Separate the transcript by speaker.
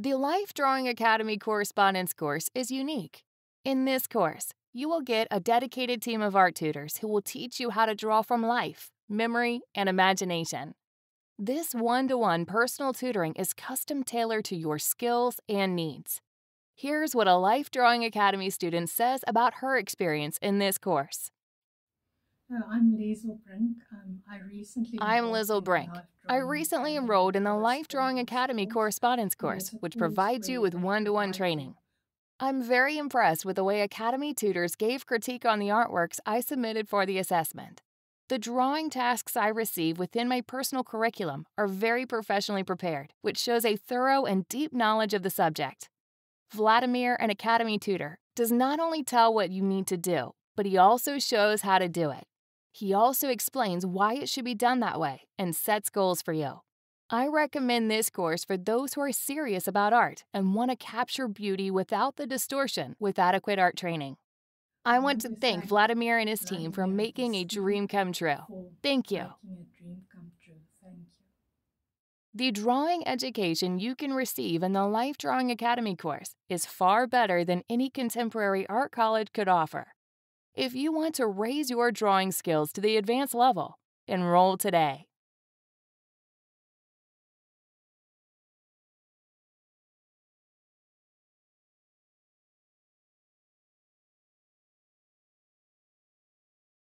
Speaker 1: The Life Drawing Academy Correspondence course is unique. In this course, you will get a dedicated team of art tutors who will teach you how to draw from life, memory, and imagination. This one-to-one personal tutoring is custom-tailored to your skills and needs. Here's what a Life Drawing Academy student says about her experience in this course.
Speaker 2: I'm Liezl.
Speaker 1: I'm Liezl Brink. I recently enrolled in the Life Drawing Academy Correspondence course, which provides you with one-to-one training. I'm very impressed with the way Academy tutors gave critique on the artworks I submitted for the assessment. The drawing tasks I receive within my personal curriculum are very professionally prepared, which shows a thorough and deep knowledge of the subject. Vladimir, an Academy tutor, does not only tell what you need to do, but he also shows how to do it. He also explains why it should be done that way and sets goals for you. I recommend this course for those who are serious about art and want to capture beauty without the distortion with adequate art training. I want to thank Vladimir and his team for making a dream come true. Thank you. The drawing education you can receive in the Life Drawing Academy course is far better than any contemporary art college could offer. If you want to raise your drawing skills to the advanced level, enroll today.